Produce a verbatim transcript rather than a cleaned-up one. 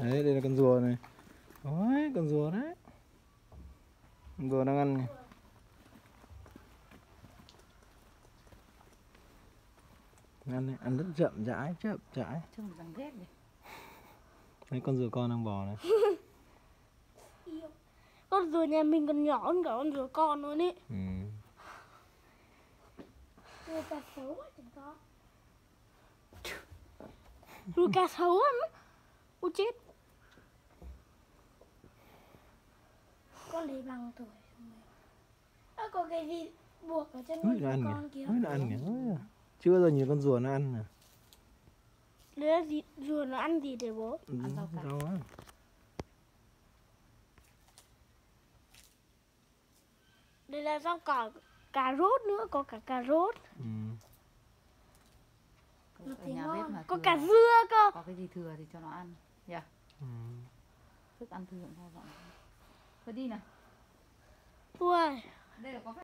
Đấy, đây là con rùa này. Đấy, con rùa đấy. Con rùa đang ăn này. Ăn này, ăn rất chậm rãi, chậm rãi. Trông răng ghét này. Đấy, con rùa con đang bò này. Con rùa nhà mình còn nhỏ hơn cả con rùa con luôn ý. Ừ. Rùa cá sấu á chẳng có. Rùa cá sấu á. Ôi chết. Con lấy bằng tuổi. Ơ có cái gì buộc ở chân Ôi, nó con ăn con kìa. kìa. Ôi, nó ăn kìa. Ôi, chưa bao giờ nhìn con rùa nó ăn nè. Đấy là gì? Rùa nó ăn gì để bố? Ừ, Ăn rau cải. rau á. Đây là rau cỏ, cà rốt nữa, có cả cà rốt. Ừ. Ở nhà bếp mà Có thừa, cả dưa cơ. có cái gì thừa thì cho nó ăn. Yeah. Ừ. Thức ăn thừa cho dọn. Thôi đi nào. Ui. Đây là có